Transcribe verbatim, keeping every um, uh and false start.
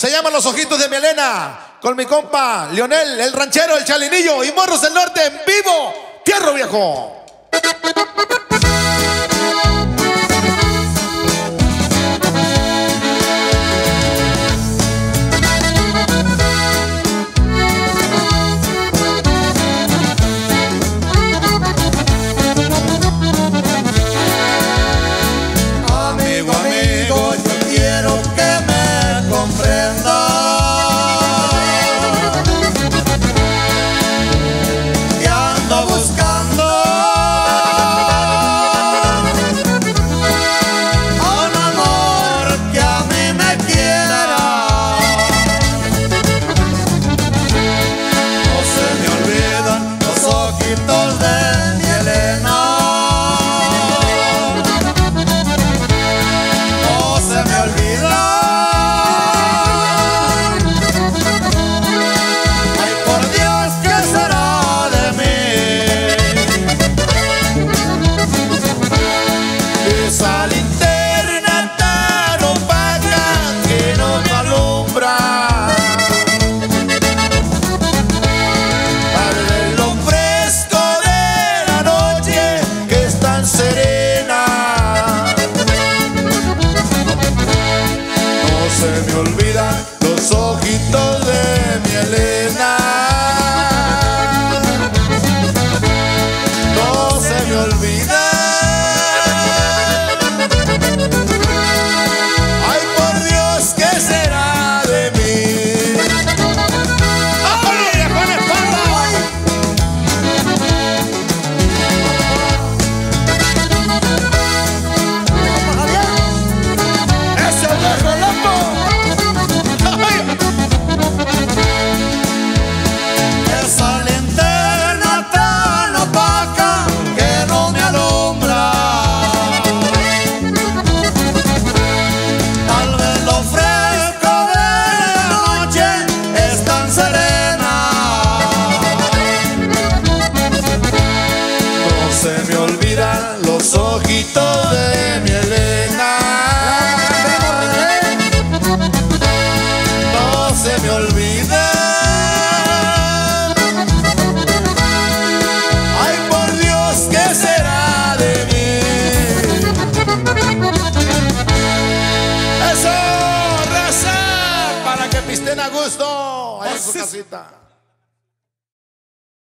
Se llaman Los Ojitos de mi Elena, con mi compa Lionel, el ranchero, el chalinillo y Morros del Norte en vivo. ¡Fierro, viejo! Amigo, amigo, yo quiero que me comprendas. Que ando buscando un amor que a mí me quiera. No se me olvidan los ojitos de mi Elena. No se me olvida. Ay, por Dios, ¿qué será de mí? Esa linterna tan opaca que no me alumbra. Al ver lo fresco de la noche que es tan serena. No se me olvidan los ojitos de mi Elena. No se me olvida. Ay, por Dios, ¿qué será de mí? ¡Ay, viejo en espalda! ¡Ese viejo loco! Esa linterna tan opaca que no me alumbra. Tal vez lo fresco de la noche es tan serena. No se me olvidan los ojitos de mi Elena. No se me olvida. Ay, por Dios, ¿qué será de mí? ¡Eso, raza! Para que pisten a gusto. Ahí en su casita.